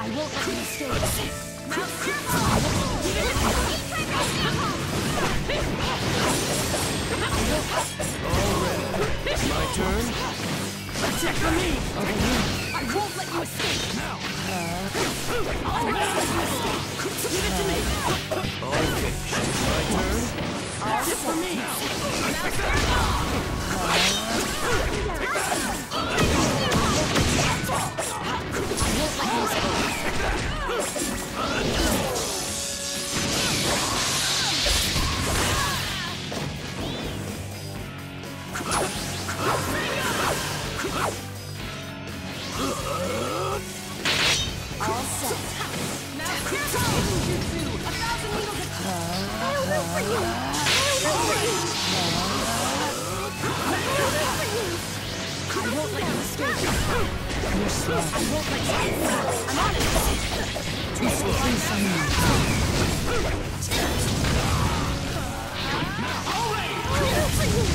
I won't let you escape. Already. My turn. That's it for me. Over here. I won't let you escape. Now. I won't let you escape. Give it to me. All finished. My turn. That's it for me. All set. Now, jutsu. 1,000 needles. I'll wait for you. I won't let you escape. You're slow. I won't let you escape. I'm on it. Too slow. Please, I'll wait for you.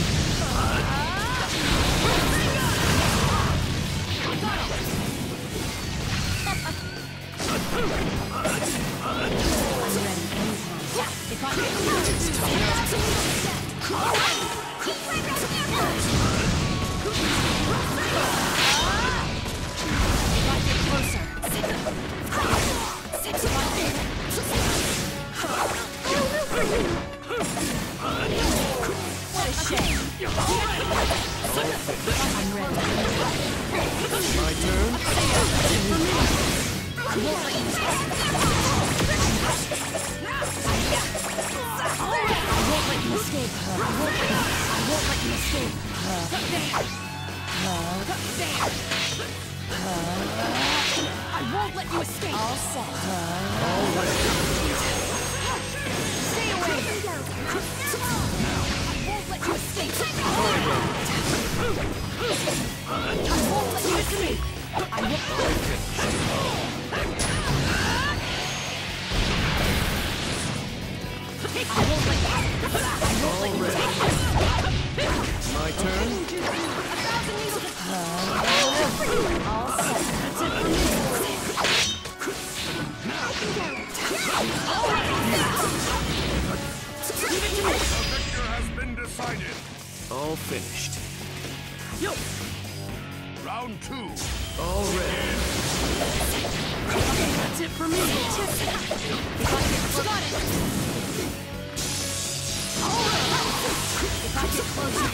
If I get closer. What a shame. I'm ready. My turn. I won't let you escape. I won't let you escape. I won't let you escape. All set. All ready. Stay away. I won't let you escape. I won't let you escape. I won't. My turn. All set. That's it for me. Give it to me. The victor has been decided. All finished. Yo. Round 2. All ready. That's it for me. If I get close. If I get closer.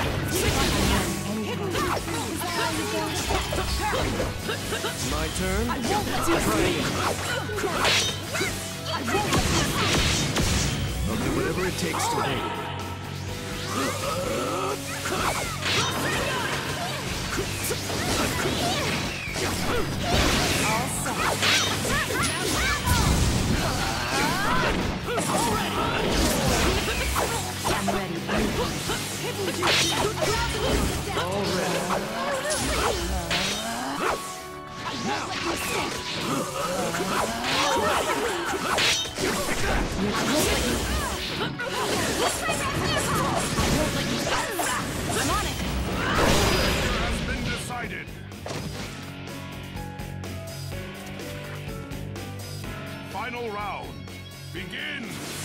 My turn. I won't let you escape. I won't let you escape. I'll do whatever it takes to win. All set. I'm ready. All ready. I'm on it. Has been decided. Final round. Begin.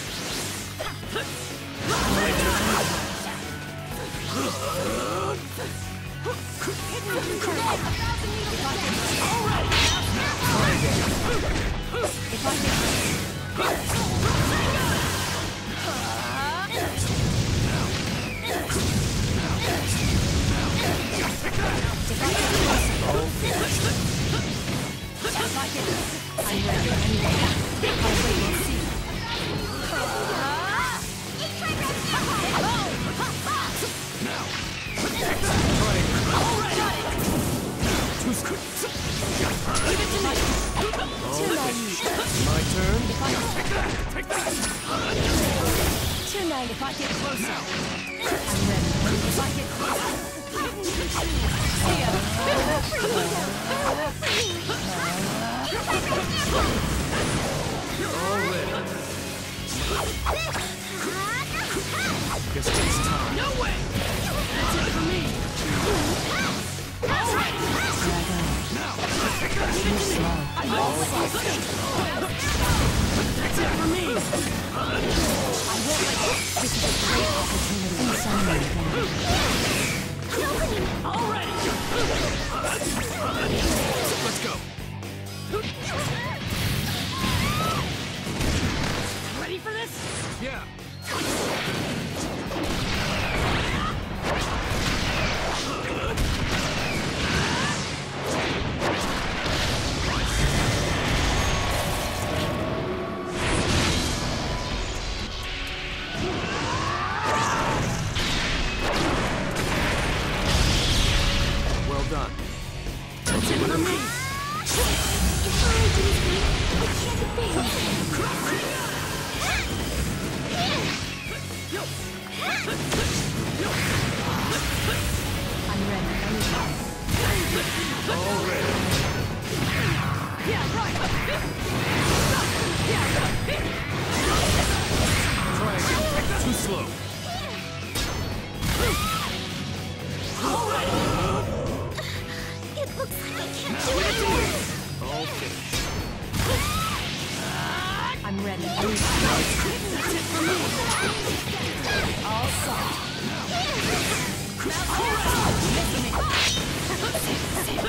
My turn. Tonight, if I get closer, I'm ready. If I get closer, see ya. All ready. Guess it's time. No way! That's it for me. All right. You're slow. I won't let you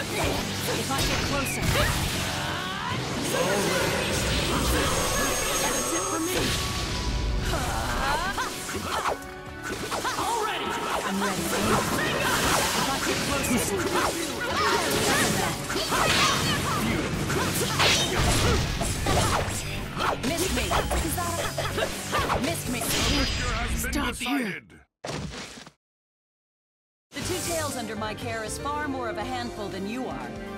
If I get closer. That's it for me. Already. I'm ready. If I get closer. Missed me. Missed me. Stop here. The two tails under my care is far more of a handful than you are.